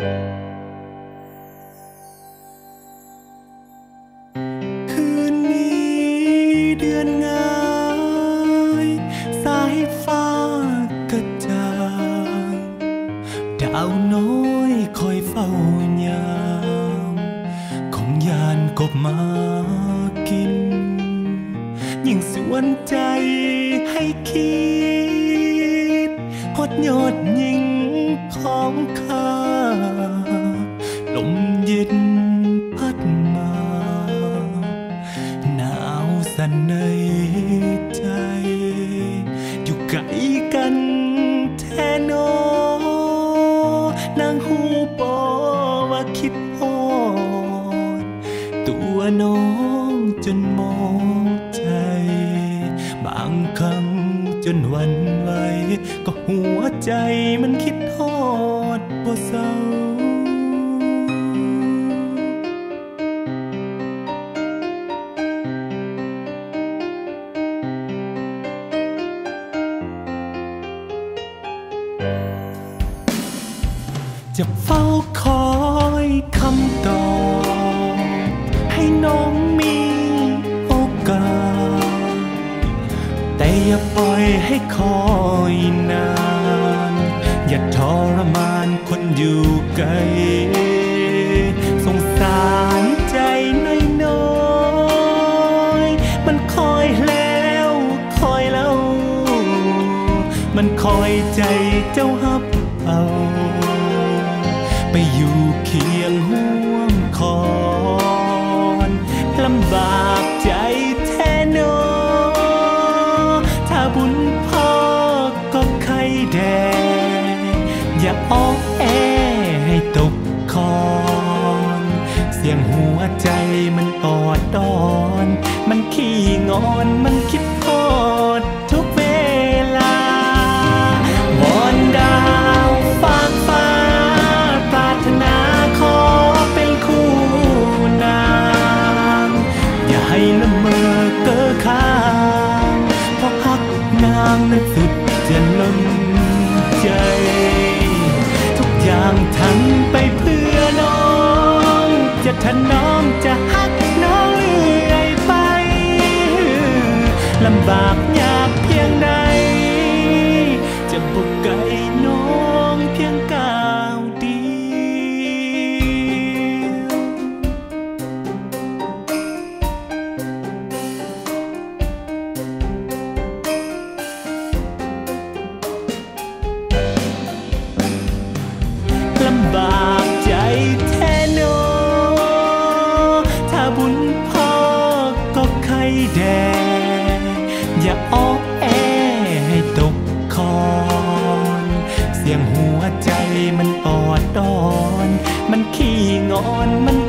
คืนนี้เดือนง่ายสายฟ้ากระจ่างดาวน้อยคอยเฝ้ายามคงยานกบมากินยิ่งสวนใจให้คิดฮอดยอดยิ่งของข้าลมเย็นพัดมาหนาวสั่นในใจอยู่ไกลกันแท้นอนางหูบอว่าคิดฮอดตัวน้องจนมองใจบางครั้งจนหวั่นไหวก็หัวใจมันคิดฮอดบ่เศร้าจะเฝ้าคอยคำตอบให้น้องมีโอกาสแต่อย่าปล่อยให้คอยนานอย่าทรมานคนอยู่ไกลสงสารใจน้อยๆมันคอยแล้วคอยแล้วมันคอยใจเจ้าฮับเอาไปอยู่เคียงห่วงคอนลำบากใจแท้นอถ้าบุญพ่อก็ไข่แดงอย่าอ้อแอให้ตกคอนเสียงหัวใจมันออดดอนมันขี้งอนมันคิดทอดทุกเวลาวอนดาวฝากฟ้าปรารถนาขอเป็นคู่นางอย่าให้ละเมอเก้อข้างเพราะพักนางนั้นสุดจะล้นใจทุกอย่างทำไปเพื่อน้องจะถนอมจะฮักน้องเรื่อยไปลำบากยากเพียงใดจะบุกไกลน้องเพียงก้าวเดียวลำบากใจแท้นอถ้าบุญพ่อก็ไข่แดงอย่าอ้อแอให้ตกคอนเสียงหัวใจมันออดดอนมันขี้งอนมัน